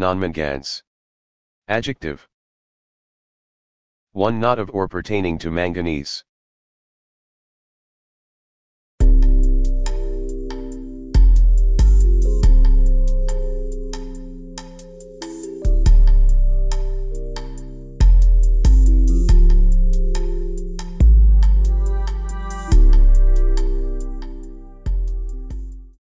nonmanganese. Adjective. One not of or pertaining to manganese.